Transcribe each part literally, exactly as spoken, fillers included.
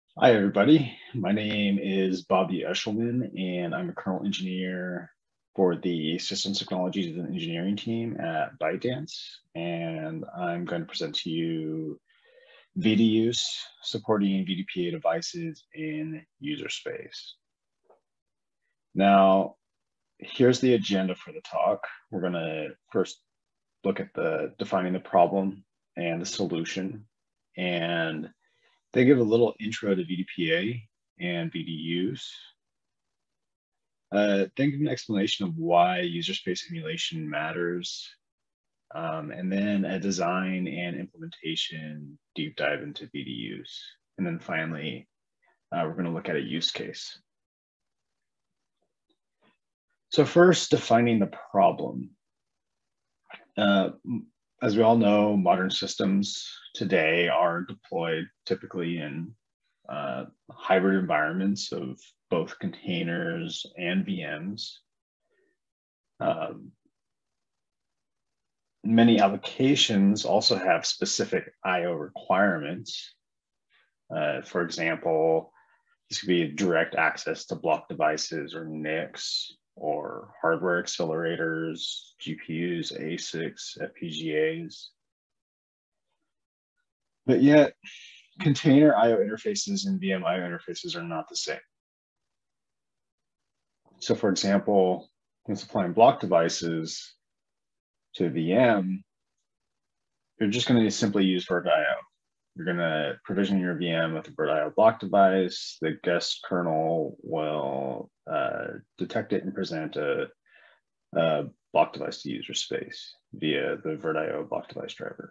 Hi, everybody. My name is Bobby Eshelman, and I'm a kernel engineer for the Systems Technologies and Engineering team at ByteDance. And I'm going to present to you V D use supporting V D P A devices in user space. Now, here's the agenda for the talk. We're going to first look at the defining the problem and the solution, and they give a little intro to V D P A and V D use. Uh, then give an explanation of why user space emulation matters, um, and then a design and implementation deep dive into V D use. And then finally, uh, we're going to look at a use case. So first, defining the problem. Uh, as we all know, modern systems today are deployed typically in uh, hybrid environments of both containers and V Ms. Um, many applications also have specific I O requirements. Uh, for example, this could be direct access to block devices or N I Cs, or hardware accelerators, G P Us, A SICs, F P G As. But yet, container I O interfaces and V M I O interfaces are not the same. So for example, when supplying block devices to a V M, you're just going to simply use VirtIO. You're going to provision your V M with a VirtIO block device. The guest kernel will uh, detect it and present a, a block device to user space via the VirtIO block device driver.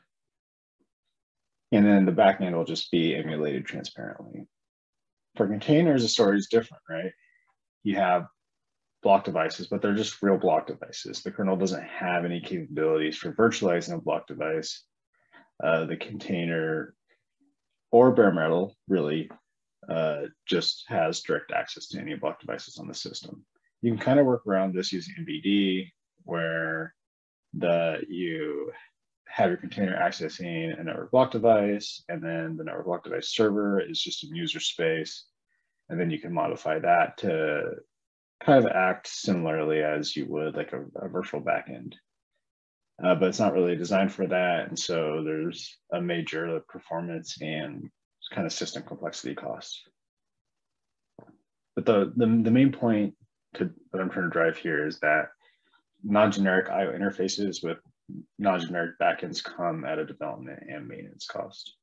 And then the backend will just be emulated transparently. For containers, the story is different, right? You have block devices, but they're just real block devices. The kernel doesn't have any capabilities for virtualizing a block device. Uh, the container or bare metal really uh, just has direct access to any block devices on the system. You can kind of work around this using M B D, where the you have your container accessing a network block device, and then the network block device server is just in user space. And then you can modify that to kind of act similarly as you would like a, a virtual backend. Uh, but it's not really designed for that. And so there's a major performance and kind of system complexity cost. But the, the, the main point to, that I'm trying to drive here is that non-generic I O interfaces with non-generic backends come at a development and maintenance cost.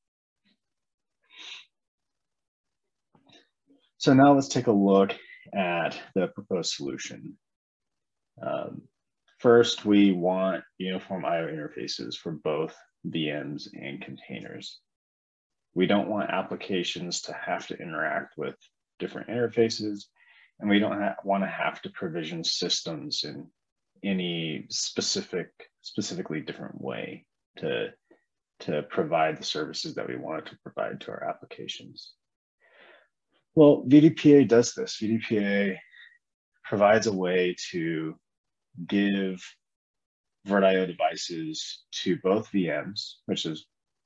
So now let's take a look at the proposed solution. Um, first, we want uniform I O interfaces for both V Ms and containers. We don't want applications to have to interact with different interfaces, and we don't want to have to provision systems in any specific, specifically different way to, to provide the services that we want to provide to our applications. Well, V D P A does this. V D P A provides a way to give VirtIO devices to both V Ms, which is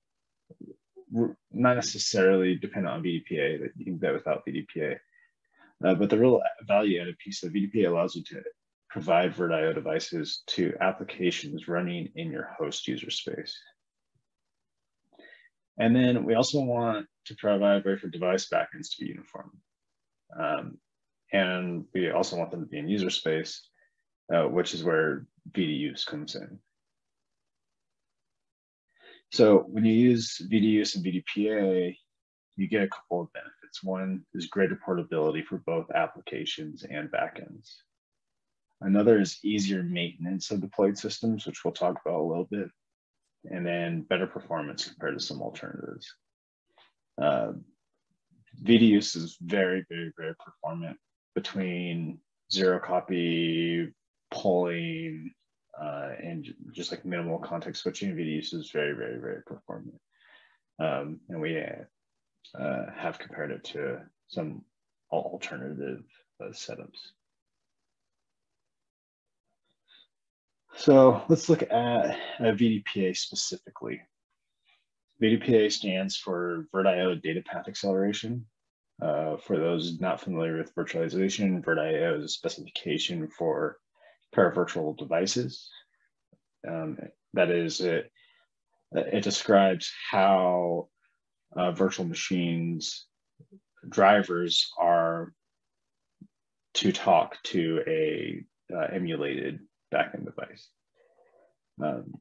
not necessarily dependent on V D P A, that you can get without V D P A. Uh, but the real value added piece of V D P A allows you to provide VirtIO devices to applications running in your host user space. And then we also want to provide a way for device backends to be uniform. Um, and we also want them to be in user space, uh, which is where V D use comes in. So when you use V D use and V D P A, you get a couple of benefits. One is greater portability for both applications and backends. Another is easier maintenance of deployed systems, which we'll talk about a little bit, and then better performance compared to some alternatives. Uh, V D use is very, very, very performant between zero copy polling uh, and just like minimal context switching. V D use is very, very, very performant. Um, and we uh, have compared it to some alternative uh, setups. So let's look at uh, V D P A specifically. V D P A stands for VirtIO Data Path Acceleration. Uh, for those not familiar with virtualization, VirtIO is a specification for paravirtual devices. Um, that is, it, it describes how uh, virtual machines drivers are to talk to a uh, emulated backend device. Um,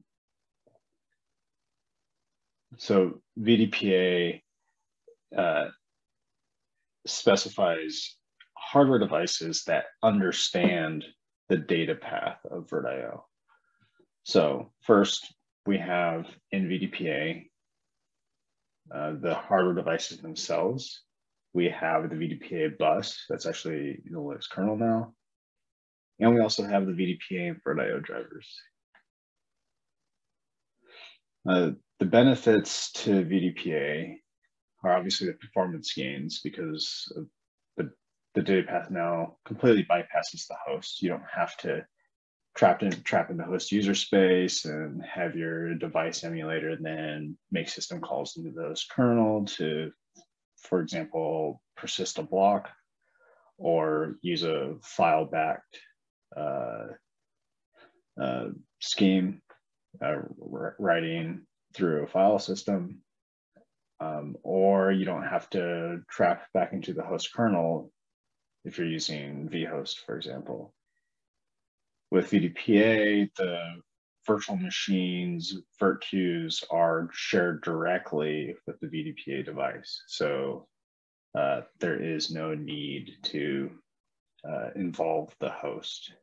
so V D P A uh, specifies hardware devices that understand the data path of VirtIO. So first, we have in V D P A, uh, the hardware devices themselves. We have the V D P A bus, that's actually the Linux kernel now. And we also have the V D P A and VirtIO drivers. Uh, the benefits to V D P A are obviously the performance gains, because of the, the data path now completely bypasses the host. You don't have to trap in, trap in the host user space and have your device emulator and then make system calls into the host kernel to, for example, persist a block or use a file-backed uh, uh, scheme, uh, writing through a file system. Um, or you don't have to trap back into the host kernel if you're using vhost, for example. With V D P A, the virtual machines, virtues are shared directly with the V D P A device. So uh, there is no need to uh, involve the host.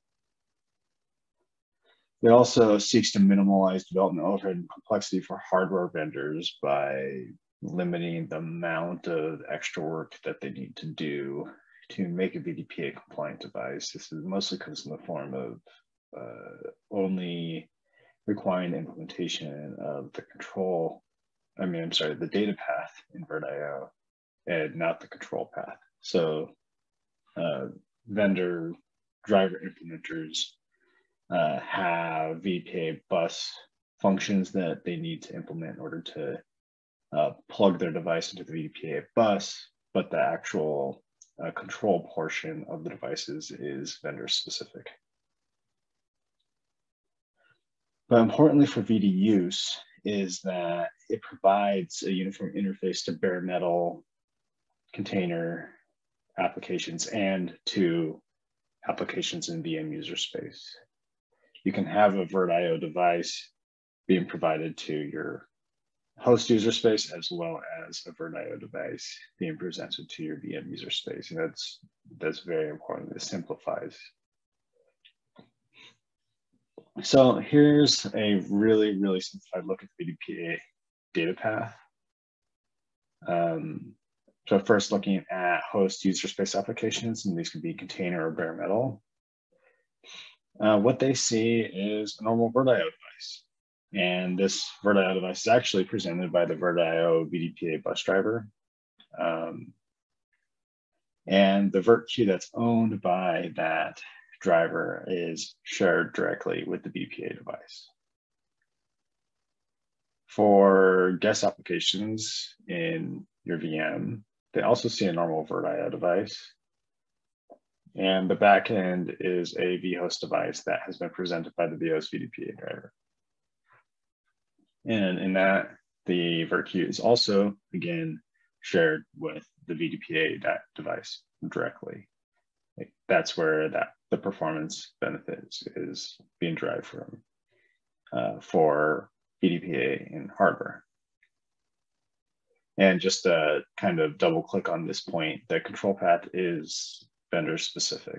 It also seeks to minimize development overhead and complexity for hardware vendors by limiting the amount of extra work that they need to do to make a V D P A compliant device. This is mostly comes in the form of uh, only requiring implementation of the control, I mean, I'm sorry, the data path in VirtIO and not the control path. So uh, vendor driver implementers Uh, have V D P A bus functions that they need to implement in order to uh, plug their device into the V D P A bus, but the actual uh, control portion of the devices is vendor specific. But importantly for V D use is that it provides a uniform interface to bare metal container applications and to applications in V M user space. You can have a VirtIO device being provided to your host user space as well as a VirtIO device being presented to your V M user space. And that's, that's very important. It simplifies. So here's a really, really simplified look at the V D P A data path. Um, so first looking at host user space applications, and these can be container or bare metal. Uh, what they see is a normal VirtIO device. And this VirtIO device is actually presented by the VirtIO V D P A bus driver. Um, and the virt queue that's owned by that driver is shared directly with the V D P A device. For guest applications in your V M, they also see a normal VirtIO device. And the backend is a vhost device that has been presented by the vhost V D P A driver. And in that, the virt queue is also, again, shared with the V D P A that device directly. Like, that's where that the performance benefits is being derived from uh, for V D P A in hardware. And just to kind of double click on this point, the control path is vendor specific.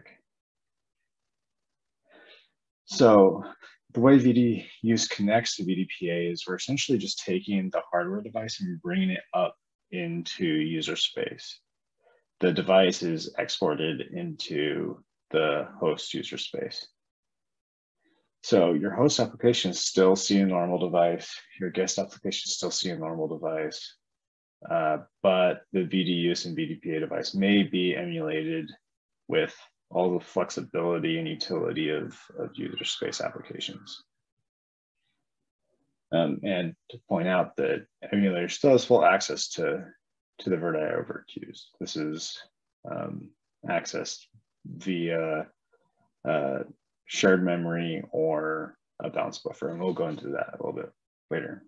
So the way V D use connects to V D P A is we're essentially just taking the hardware device and bringing it up into user space. The device is exported into the host user space. So your host application is still see a normal device, your guest application still see a normal device, uh, but the V D use and V D P A device may be emulated with all the flexibility and utility of, of user space applications. Um, and to point out that emulator still has full access to, to the VirtIO virtues. This is um, accessed via uh, shared memory or a bounce buffer, and we'll go into that a little bit later.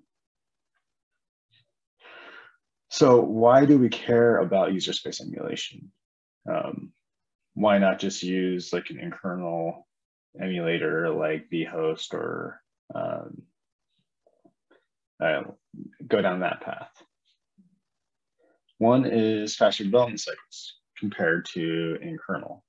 So why do we care about user space emulation? Um, why not just use like an in-kernel emulator like vhost or um, uh, go down that path? One is faster development cycles compared to in-kernel.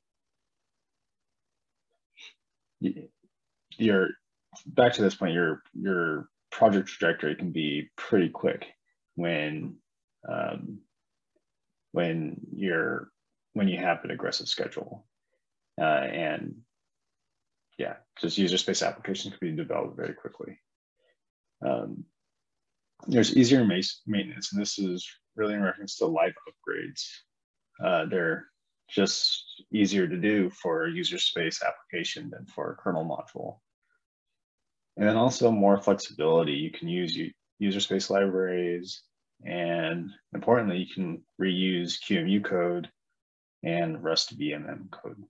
Your back to this point, your your project trajectory can be pretty quick when um, when you're when you have an aggressive schedule, uh, and yeah, just user space applications can be developed very quickly. Um, there's easier maintenance, and this is really in reference to live upgrades. Uh, they're just easier to do for a user space application than for a kernel module. And then also more flexibility. You can use user space libraries, and importantly, you can reuse Q M U code and Rust V M M code.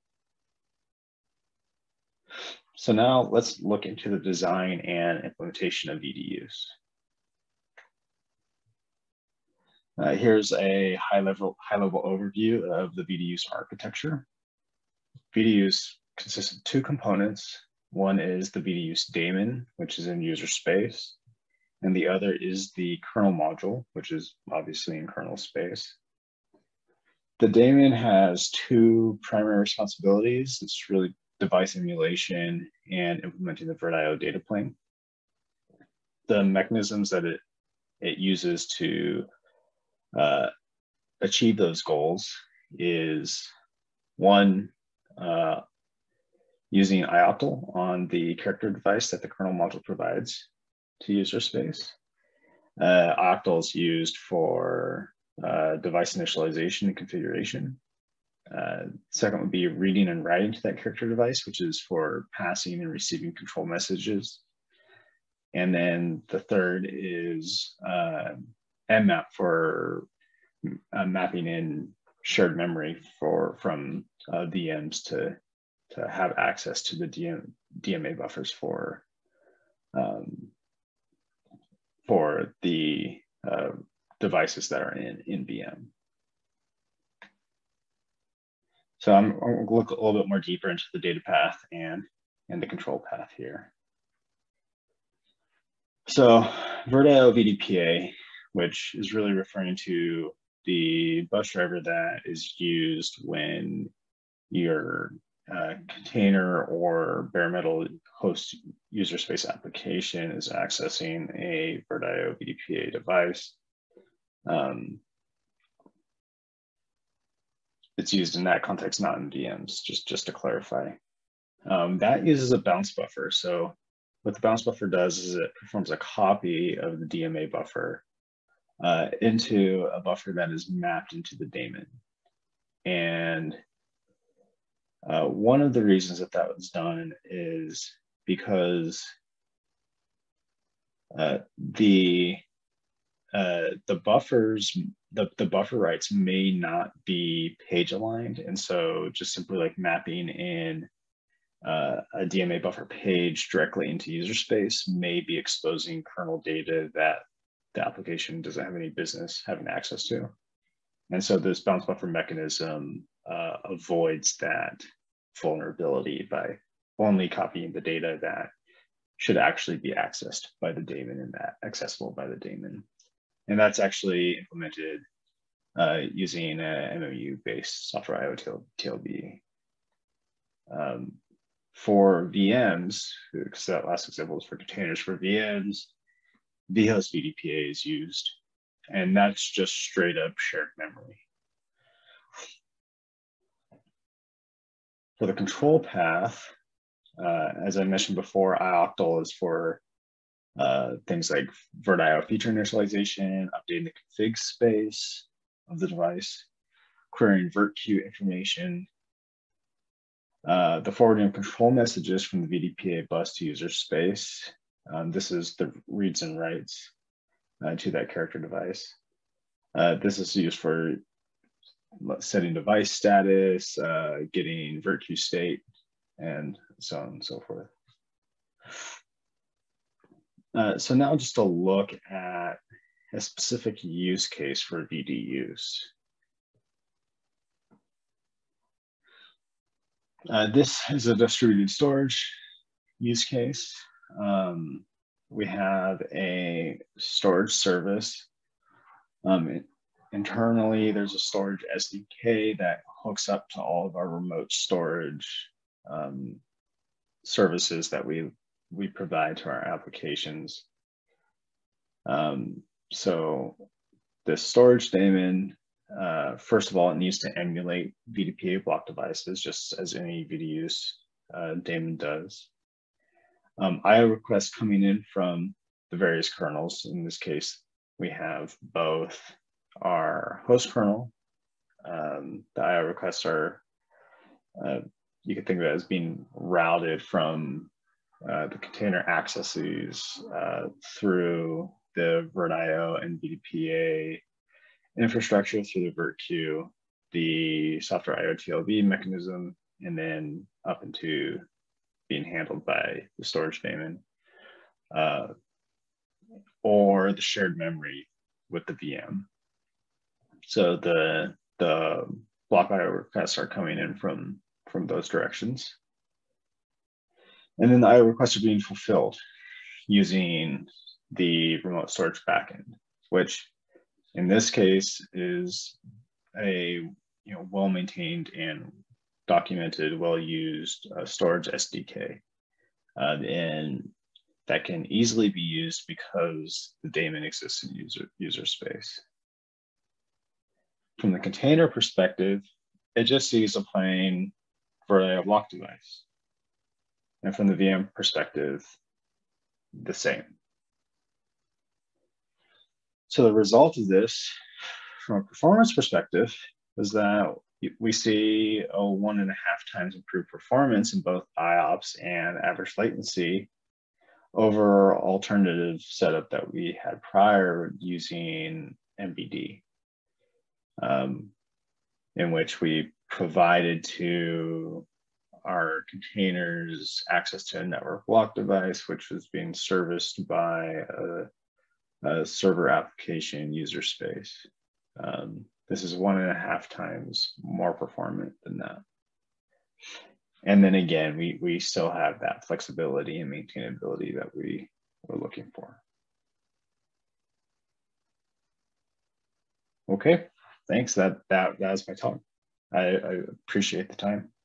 So now let's look into the design and implementation of V D Us. Uh, here's a high-level high-level overview of the V D Us architecture. V D Us consists of two components. One is the V D Us daemon, which is in user space, and the other is the kernel module, which is obviously in kernel space. The daemon has two primary responsibilities. It's really device emulation and implementing the VirtIO data plane. The mechanisms that it, it uses to uh, achieve those goals is one, uh, using I O C T L on the character device that the kernel module provides to user space. Uh, I O C T L is used for uh, device initialization and configuration. Uh, second would be reading and writing to that character device, which is for passing and receiving control messages. And then the third is uh, M map for uh, mapping in shared memory for from uh, V Ms to, to have access to the D M, D M A buffers for, um, for the uh, devices that are in, in V M. So I'm, I'm going to look a little bit more deeper into the data path and, and the control path here. So VirtIO V D P A, which is really referring to the bus driver that is used when your uh, container or bare metal host user space application is accessing a VirtIO V D P A device. Um, it's used in that context, not in V Ms, just, just to clarify. Um, that uses a bounce buffer. So what the bounce buffer does is it performs a copy of the D M A buffer uh, into a buffer that is mapped into the daemon. And uh, one of the reasons that that was done is because uh, the uh, the buffers, the, the buffer writes may not be page aligned. And so just simply like mapping in Uh, a D M A buffer page directly into user space may be exposing kernel data that the application doesn't have any business having access to. And so this bounce buffer mechanism uh, avoids that vulnerability by only copying the data that should actually be accessed by the daemon and that accessible by the daemon. And that's actually implemented uh, using a M M U-based software I O T L B. Um, For V Ms, because that last example was for containers, for V Ms, vhost V D P A is used, and that's just straight up shared memory. For the control path, uh, as I mentioned before, I O C T L is for uh, things like VirtIO feature initialization, updating the config space of the device, querying virtqueue information, Uh, the forwarding of control messages from the V D P A bus to user space, Um, this is the reads and writes uh, to that character device. Uh, this is used for setting device status, uh, getting virtue state, and so on and so forth. Uh, so now just a look at a specific use case for V D Us. Uh, this is a distributed storage use case. Um, we have a storage service. Um, internally, there's a storage S D K that hooks up to all of our remote storage um, services that we, we provide to our applications. Um, so this storage daemon, uh, first of all, it needs to emulate V D P A block devices, just as any V D Us uh, daemon does. Um, I O requests coming in from the various kernels. In this case, we have both our host kernel. Um, the I O requests are, uh, you can think of it as being routed from uh, the container accesses uh, through the VirtIO and V D P A infrastructure through the virtqueue, the software I O T L V mechanism, and then up into being handled by the storage daemon, uh, or the shared memory with the V M. So the, the block I O requests are coming in from, from those directions. And then the I O requests are being fulfilled using the remote storage backend, which in this case is a you know well-maintained and documented, well-used uh, storage S D K. Uh, and that can easily be used because the daemon exists in user, user space. From the container perspective, it just sees a plain VirtIO block device. And from the V M perspective, the same. So the result of this, from a performance perspective, is that we see a one and a half times improved performance in both I O P S and average latency over alternative setup that we had prior using M B D, um, in which we provided to our containers access to a network block device, which was being serviced by a a server application user space. Um, this is one and a half times more performant than that. And then again, we, we still have that flexibility and maintainability that we were looking for. Okay, thanks. That, that, that was my talk. I, I appreciate the time.